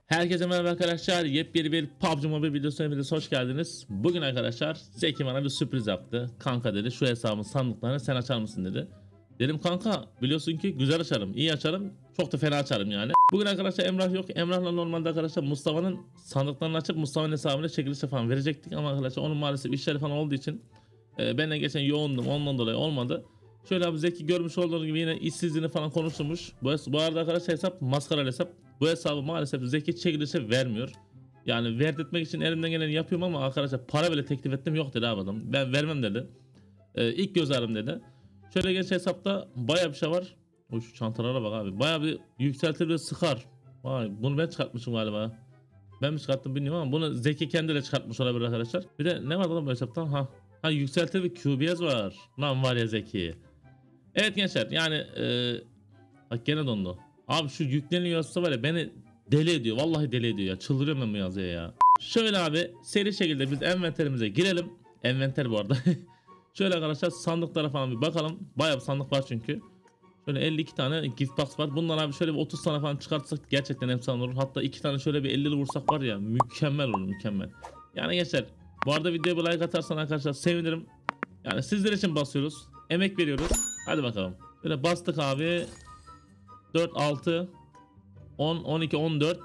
Herkese merhaba arkadaşlar. Yepyeni bir PUBG Mobile videosuna hepiniz hoş geldiniz. Bugün arkadaşlar Zeki bana bir sürpriz yaptı. Kanka dedi, şu hesabın sandıklarını sen açar mısın dedi. Dedim kanka, biliyorsun ki güzel açarım, iyi açarım, çok da fena açarım yani. Bugün arkadaşlar Emrah yok. Emrah'la normalde arkadaşlar Mustafa'nın sandıklarını açıp Mustafa'nın hesabına çekilişe falan verecektik. Ama arkadaşlar onun maalesef işleri falan olduğu için ben de geçen yoğundum, ondan dolayı olmadı. Şöyle abi, Zeki görmüş olduğunuz gibi yine işsizliğini falan konuşturmuş. Bu arada arkadaşlar hesap maskara hesap. Bu hesabı maalesef Zeki çekilişe vermiyor. Yani verdirtmek için elimden geleni yapıyorum ama arkadaşlar para bile teklif ettim, yok dedi abi adam. Ben vermem dedi. İlk göz ağrım dedi. Şöyle geç, hesapta baya bir şey var. O şu çantalara bak abi. Baya bir yükseltir ve sıkar. Vay, bunu ben çıkartmışım galiba. Ben mi çıkarttım bilmiyorum ama bunu Zeki kendiyle çıkartmış olabilir arkadaşlar. Bir de ne var lan bu hesaptan? Ha yükseltir ve QBS var. Lan var ya Zeki. Evet gençler yani bak gene dondu. Abi şu yükleniyor yazısı var ya, beni deli ediyor. Vallahi deli ediyor ya. Çıldırıyorum ben bu yazıya ya. Şöyle abi seri şekilde biz envanterimize girelim. Envanter bu arada. Şöyle arkadaşlar sandıklara falan bir bakalım. Bayağı bir sandık var çünkü. Şöyle 52 tane gift box var. Bundan abi şöyle bir 30 tane falan çıkartsak gerçekten efsane olur. Hatta 2 tane şöyle bir 50'li vursak var ya, mükemmel olur, mükemmel. Yani gençler bu arada videoya bir like atarsan arkadaşlar sevinirim. Yani sizler için basıyoruz. Emek veriyoruz. Hadi bakalım. Böyle bastık abi. 4, 6, 10, 12, 14,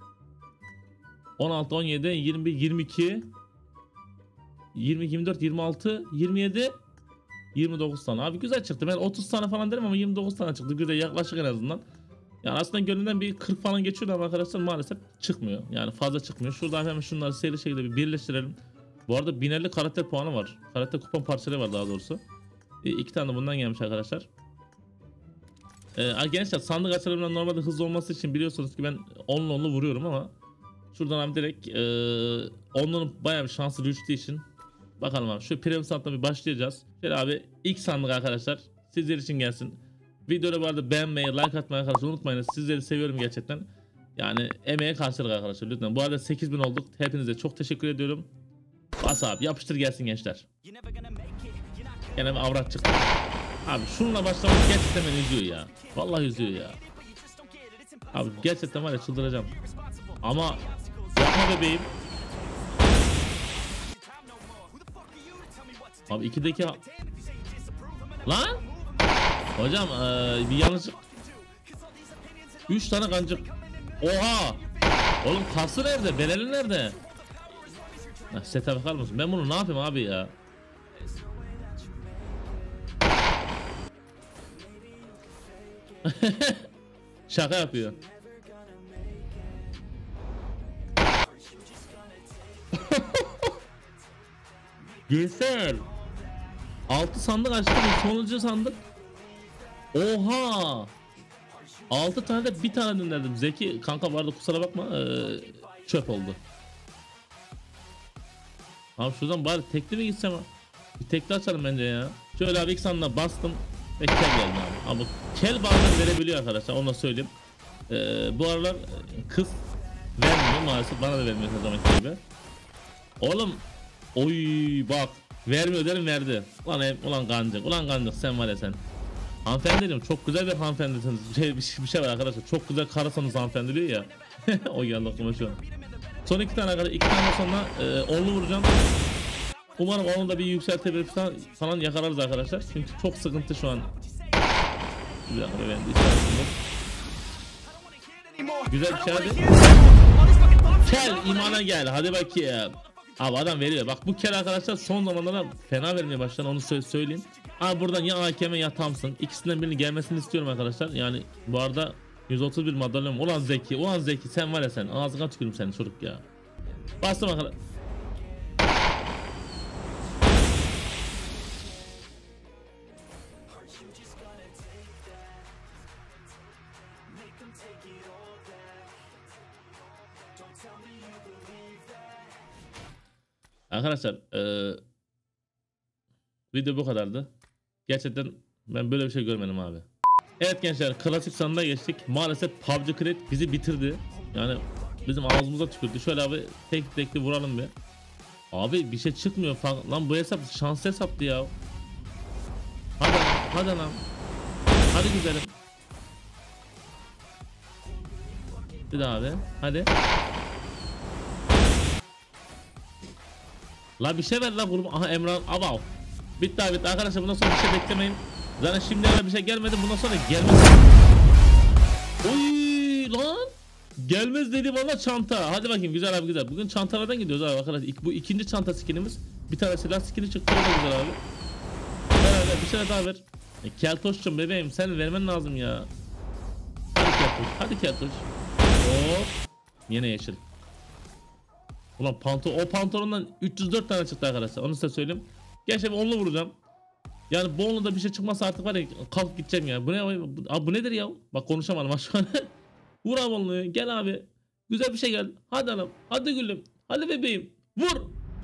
16, 17, 21, 22, 20, 24, 26, 27, 29 tane. Abi güzel çıktı. Ben 30 tane falan derim ama 29 tane çıktı. Güzel, yaklaşık en azından. Yani aslında gönlümden bir 40 falan geçiyor ama arkadaşlar maalesef çıkmıyor. Yani fazla çıkmıyor. Şuradan hemen şunları seri şekilde bir birleştirelim. Bu arada 1050 karakter puanı var. Karakter kupon parçaları var daha doğrusu. 2 tane bundan gelmiş arkadaşlar. Gençler sandık açılımında normalde hızlı olması için biliyorsunuz ki ben onlu vuruyorum ama şuradan abi direkt onlunun bayağı bir şansı düştüğü için bakalım abi şu premium sandıkla bir başlayacağız. Şöyle abi ilk sandık arkadaşlar sizler için gelsin. Videoda bu arada beğenmeyi, like atmayı arkadaşlar unutmayın. Sizleri seviyorum gerçekten. Yani emeğe karşılık arkadaşlar lütfen. Bu arada 8000 olduk. Hepinize çok teşekkür ediyorum. Bas abi, yapıştır gelsin gençler. Gene bir avrat çıktı. Abi şununla başlamak gerçekten beni üzüyor ya. Vallahi üzüyor ya. Abi gerçekten var ya, çıldıracağım. Ama yapma bebeğim. Abi 2'deki lan hocam bir yanlışlık. 3 tane kancık. Oha. Oğlum kası nerede? Beleli nerede? Sete bakar mısın? Ben bunu ne yapayım abi ya? Şaka yapıyor. Gençler 6 sandık açtım, sonuncu sandık. Oha, 6 tane de bir tane döndürdüm. Zeki kanka vardı, kusura bakma, çöp oldu. Abi şuradan bari tekli mi gitsem? Bir tekli açalım bence ya. Şöyle abi ilk sandığa bastım ve kel geldi abi. Ama kel bazen verebiliyor arkadaşlar, onu da söyleyeyim. Bu aralar kız vermiyor maalesef, bana da vermiyor her zamanki gibi. Oğlum oy bak, vermiyor derim, verdi. Ulan kancık sen var ya sen. Hanımefendi diyorum, çok güzel bir hanımefendisiniz. Bir şey var arkadaşlar, çok güzel karasanız hanımefendi diyor ya. O geldi aklıma şu an. Son 2 tane arkadaşlar, 2 tane sonra onlu vuracağım. Umarım onu da bir yükseltebilir falan yakalarız arkadaşlar. Çünkü çok sıkıntı şu an. Bir dakika, ben güzel bir şey hadi. Kel imana gel hadi bakayım. Abi adam veriyor. Bak bu kel arkadaşlar son zamanlarda fena vermeye başladı, onu söyleyeyim. Abi buradan ya AKM ya Thompson, ikisinden birinin gelmesini istiyorum arkadaşlar. Yani bu arada 131 madalyam. Ulan Zeki sen var ya sen. Ağzına tükürüm seni çocuk ya. Bastım arkadaşlar. Arkadaşlar video bu kadardı. Gerçekten ben böyle bir şey görmedim abi. Evet gençler, klasik sandığa geçtik. Maalesef PUBG Create bizi bitirdi. Yani bizim ağzımıza tükürdü. Şöyle abi tekli vuralım bir. Abi bir şey çıkmıyor falan. Lan bu hesap şanslı hesaptı ya. Hadi lan. Hadi güzelim. Bir daha abi. Hadi. La bir şey ver la grubu. Aha Emrah. Abav. Bitti abi bitti. Arkadaşlar bundan sonra bir şey beklemeyin. Zaten şimdiye bir şey gelmedi. Bundan sonra gelmez. Oy lan. Gelmez dedi bana çanta. Hadi bakayım güzel abi güzel. Bugün çantalardan gidiyoruz abi arkadaşlar. Bu ikinci çanta skinimiz. Bir tane silah skini çıktı. O da güzel abi. Ver bir şey daha ver. Keltoş'cum bebeğim sen vermen lazım ya. Hadi Keltoş. Hadi Keltoş. Hop. Yine yeşil. Ulan o pantolondan 304 tane çıktı arkadaşlar. Onu size söyleyeyim. Gerçekten onlu vuracağım. Yani bu onlu da bir şey çıkmasa artık var ya kalk gideceğim ya. Bu ne abi, bu nedir ya? Bak konuşamadım şu an. Vur abi onluyu. Gel abi. Güzel bir şey gel. Hadi hanım. Hadi gülüm. Hadi bebeğim. Vur.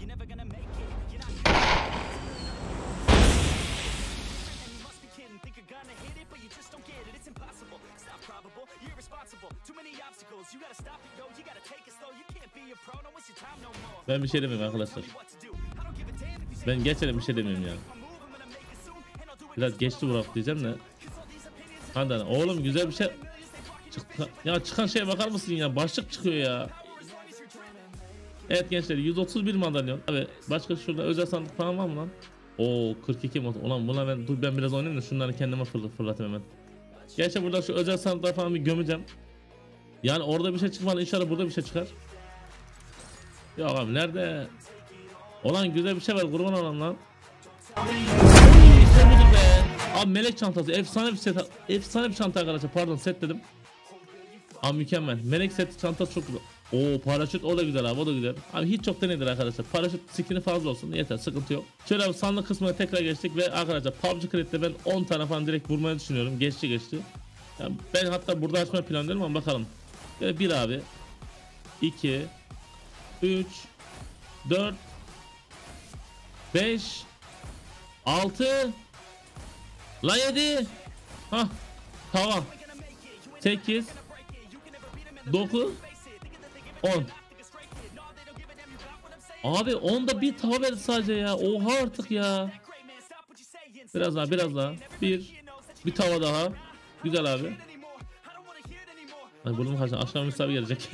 Ben bir şey demiyorum arkadaşlar. Ben geçelim bir şey demiyorum ya. Biraz geçti Burak diyeceğim de. Hadi oğlum güzel bir şey çıktı. Ya çıkan şeye bakar mısın ya? Başlık çıkıyor ya. Evet gençler 131 madalyon. Abi başka şurada özel sandık falan var mı lan? Oo 42 mod. Ulan buna ben biraz oynayayım da şunları kendime fırlatayım hemen. Gerçi burada şu özel sandıklar falan bir gömeceğim. Yani orada bir şey çıkmadı, inşallah burada bir şey çıkar. Yok abi nerede? Olan güzel bir şey var, kurban olan lan. İşte budur be. Abi melek çantası, efsane bir set, efsane bir çanta arkadaşlar. Pardon set dedim. Abi mükemmel. Melek set çantası çok güzel. Oo paraşüt o da güzel abi, o da güzel. Abi hiç çok denedir arkadaşlar. Paraşüt skin'i fazla olsun yeter, sıkıntı yok. Şöyle abi sandık kısmına tekrar geçtik ve arkadaşlar PUBG Credit'te ben 10 tane falan direkt vurmayı düşünüyorum. Geçti. Yani ben hatta burada açmayı planlıyorum ama bakalım. Böyle 1 abi. 2 3 4 5 6 la 7 hah tamam 8 9 10 abi 10'da bir tava verdi sadece ya, oha artık ya. Biraz daha bir tava daha güzel abi. Ay burnum kaçtı, aşağı misafir gelecek.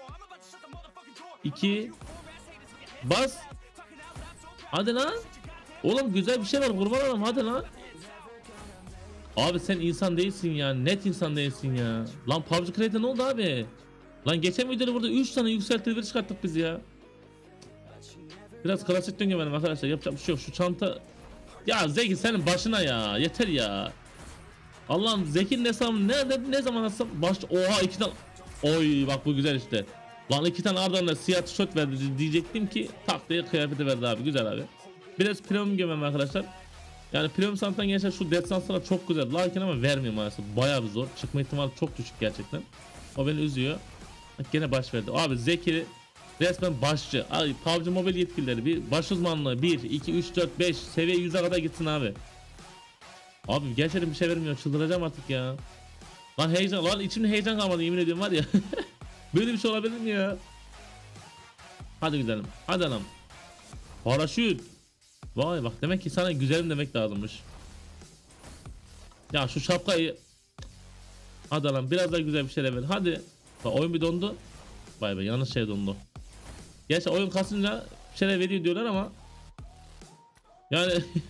2 bas. Hadi lan. Oğlum güzel bir şey var, kurban olayım hadi lan. Abi sen insan değilsin ya, net insan değilsin ya. Lan PUBG Create'e ne oldu abi? Lan geçen videoda burada 3 tane yükseltilir çıkarttık biz ya. Biraz klasik döngü benim arkadaşlar, yapacak bir şey yok. Şu çanta. Ya Zeki senin başına ya, yeter ya. Allah'ım Zeki'nin hesabını ne zaman alsam oha 2 tane. Oy bak bu güzel işte. Lan 2 tane ardından siyah tişört verdi diyecektim ki tak diye kıyafeti verdi abi, güzel abi. Biraz premium gömem arkadaşlar. Yani premium sanattan gençler şu desanslar çok güzel. Lakin ama vermiyor maalesef. Bayağı bir zor. Çıkma ihtimali çok düşük gerçekten. O beni üzüyor. Bak gene baş verdi. Abi Zeki resmen başçı. Abi PUBG Mobile yetkilileri bir baş uzmanlığı 1 2 3 4 5 seviye 100'e kadar gitsin abi. Abi gerçekten bir şey vermiyor. Çıldıracağım artık ya. Lan heyecan, lan içimde heyecan kalmadı yemin ediyorum var ya. Böyle bir şey olabilir mi ya? Hadi güzelim. Hadi anam. Paraşüt. Vay bak demek ki sana güzelim demek lazımmış. Ya şu şapkayı. Hadi lan biraz daha güzel bir şeyler ver. Hadi. Bak oyun bir dondu. Vay be yanlış şey dondu. Gerçi oyun kasınca bir şeyler veriyor diyorlar ama. Yani.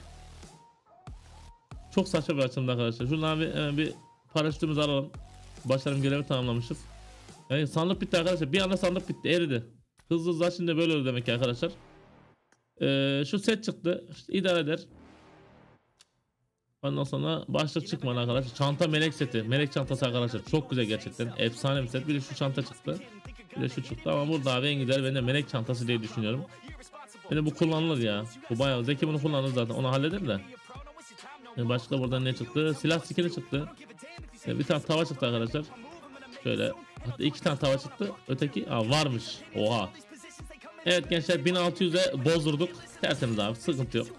Çok saçma bir açımda arkadaşlar. Şuradan bir paraşütümüzü alalım. Başlarım görevi tamamlamışız. Yani sandık bitti arkadaşlar. Bir anda sandık bitti, eridi. Hızlı açınca böyle olur demek ki arkadaşlar. Şu set çıktı. İşte idare eder. Ondan sonra başlık çıkmadı arkadaşlar. Çanta melek seti. Melek çantası arkadaşlar. Çok güzel gerçekten. Efsane bir set. Bir de şu çanta çıktı. Bir de şu çıktı ama burada abi en güzel ben de melek çantası diye düşünüyorum. Yani bu kullanılır ya. Bu bayağı Zeki bunu kullanır zaten. Onu halleder de. Başka buradan ne çıktı? Silah skini çıktı. Bir tane tava çıktı arkadaşlar. Şöyle. Hatta 2 tane tava çıktı. Öteki varmış. Oha. Evet gençler 1600'e bozdurduk. Tertemiz abi, sıkıntı yok.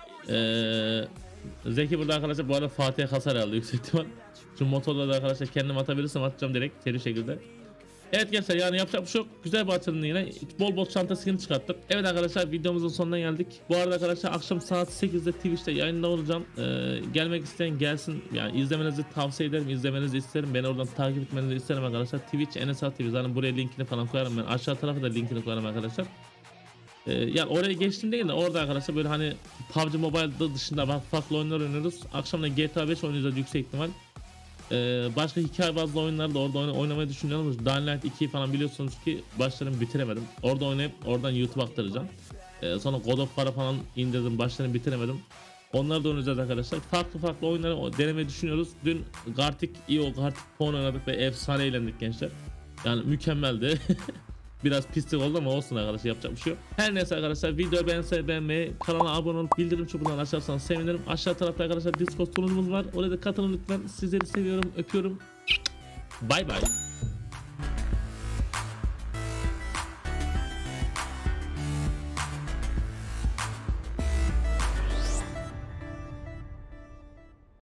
Zeki burada arkadaşlar bu arada Fatih'e hasar aldı yüksek ihtimal. Şu motorla da arkadaşlar kendim atabilirsem atacağım direkt seri şekilde. Evet gençler, yani yapacak bir şey yok. Güzel bir açılımdı yine. Bol bol çanta skin çıkarttık. Evet arkadaşlar, videomuzun sonuna geldik. Bu arada arkadaşlar akşam saat 8'de Twitch'te yayında olacağım. Gelmek isteyen gelsin. Yani izlemenizi tavsiye ederim. İzlemenizi isterim. Beni oradan takip etmenizi isterim arkadaşlar. Twitch NSA TV. Zaten buraya linkini falan koyarım ben. Aşağı tarafa da linkini koyarım arkadaşlar. Yani oraya geçtim değil de orada arkadaşlar böyle hani PUBG Mobile'da dışında farklı oyunlar oynuyoruz. Akşam da GTA 5 oynayacağız yüksek ihtimal. Başka hikaye bazlı oyunları da orada oynamayı düşünüyorum. Dying Light 2'yi falan biliyorsunuz ki başlarını bitiremedim. Orada oynayıp oradan YouTube aktaracağım. Sonra God of War'a falan indirdim, başlarını bitiremedim. Onları da oynayacağız arkadaşlar. Farklı oyunları denemeyi düşünüyoruz. Dün Gartic Phone oynadık ve efsane eğlendik gençler. Yani mükemmeldi. Biraz pislik oldu ama olsun arkadaşlar, yapacak bir şey yok. Her neyse arkadaşlar, videoyu beğenmeyi, kanala abone olup bildirim çubuğundan açarsanız sevinirim. Aşağı tarafta arkadaşlar Discord sunucumuz var. Orada katılın lütfen. Sizleri seviyorum, öpüyorum. Bay bay.